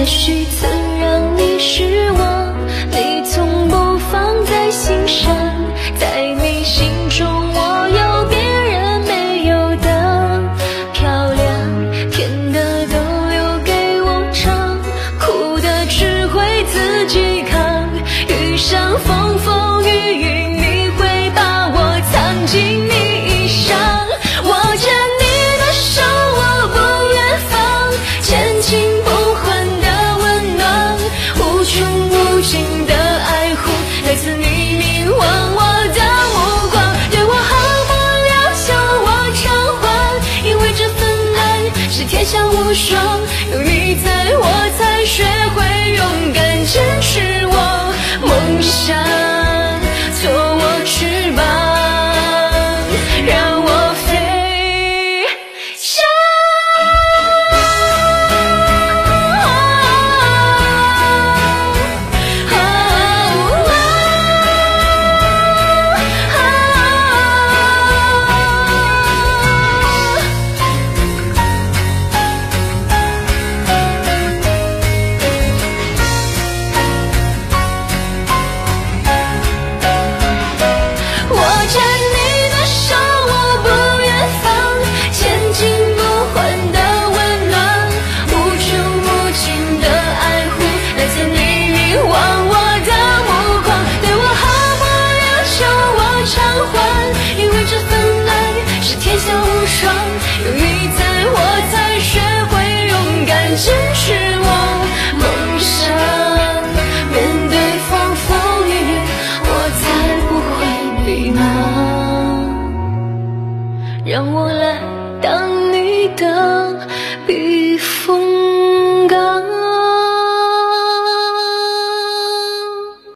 也许曾让你失望，你从不放在心上，在你心中我有别人没有的漂亮，甜的都留给我尝，苦的只会自己扛，遇上风风雨雨你会把我藏进你衣裳，握着你的手我不愿放，千金不换的温暖，无穷无尽的爱护来自你凝望我的目光，对我好不了求我偿还，因为这份爱是天下无双